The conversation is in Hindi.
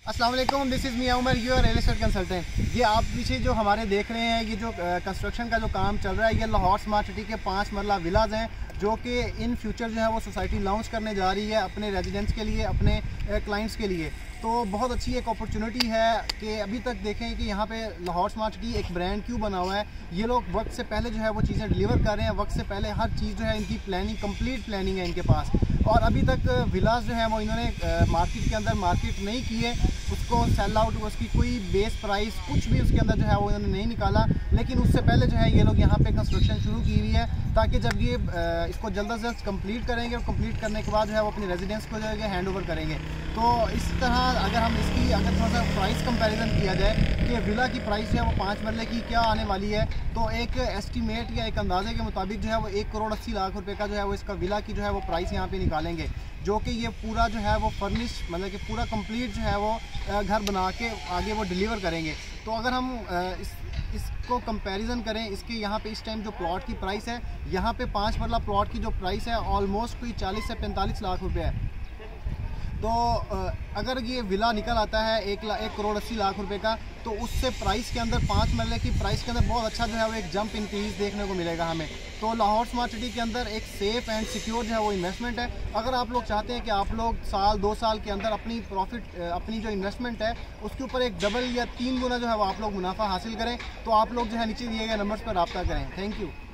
अस्सलाम वालेकुम, this is Mian Umar, your real estate consultant. ये आप पीछे जो हमारे देख रहे हैं, ये जो कंस्ट्रक्शन का जो काम चल रहा है, ये लाहौर स्मार्ट सिटी के 5 मरला विलाज हैं जो कि इन फ्यूचर जो है वो सोसाइटी लॉन्च करने जा रही है अपने रेजिडेंट्स के लिए, अपने क्लाइंट्स के लिए। तो बहुत अच्छी एक अपॉर्चुनिटी है कि अभी तक देखें कि यहाँ पे लाहौर स्मार्ट सिटी एक ब्रांड क्यों बना हुआ है। ये लोग वक्त से पहले जो है वो चीज़ें डिलीवर कर रहे हैं, वक्त से पहले हर चीज़ जो है इनकी प्लानिंग, कंप्लीट प्लानिंग है इनके पास। और अभी तक विलास जो है वो इन्होंने मार्केट के अंदर मार्केट नहीं किए, उसको सेल आउट, उसकी कोई बेस प्राइस कुछ भी उसके अंदर जो है वो इन्होंने नहीं निकाला। लेकिन उससे पहले जो है ये लोग यहाँ पे कंस्ट्रक्शन शुरू की हुई है ताकि जब ये इसको जल्द से जल्द कंप्लीट करेंगे और कंप्लीट करने के बाद जो है वो अपने रेजिडेंस को जो है हैंड ओवर करेंगे। तो इस तरह अगर हम इसकी थोड़ा सा प्राइस कंपैरिजन किया जाए कि विला की प्राइस जो है वो 5 मरले की क्या आने वाली है, तो एक एस्टीमेट या एक अंदाजे के मुताबिक जो है वो 1,80,00,000 रुपये का जो है वो इसका विला की जो है वो प्राइस यहाँ पे निकालेंगे, जो कि ये पूरा जो है वो फर्निश, मतलब कि पूरा कंप्लीट जो है वो घर बना के आगे वो डिलीवर करेंगे। तो अगर हम इसको कंपैरिजन करें, इसके यहाँ पे इस टाइम जो प्लॉट की प्राइस है, यहाँ पे 5 मरला प्लॉट की जो प्राइस है ऑलमोस्ट कोई 40 से 45 लाख रुपये है। तो अगर ये विला निकल आता है 1,80,00,000 रुपये का, तो उससे प्राइस के अंदर 5 मरले की प्राइस के अंदर बहुत अच्छा जो है वो एक जंप इंक्रीज देखने को मिलेगा हमें। तो लाहौर स्मार्ट सिटी के अंदर एक सेफ़ एंड सिक्योर जो है वो इन्वेस्टमेंट है। अगर आप लोग चाहते हैं कि आप लोग साल 2 साल के अंदर अपनी प्रॉफिट, अपनी जो इन्वेस्टमेंट है उसके ऊपर एक डबल या 3 गुना जो है वो आप लोग मुनाफा हासिल करें, तो आप लोग जो है नीचे दिए गए नंबर्स पर रब्ता करें। Thank you.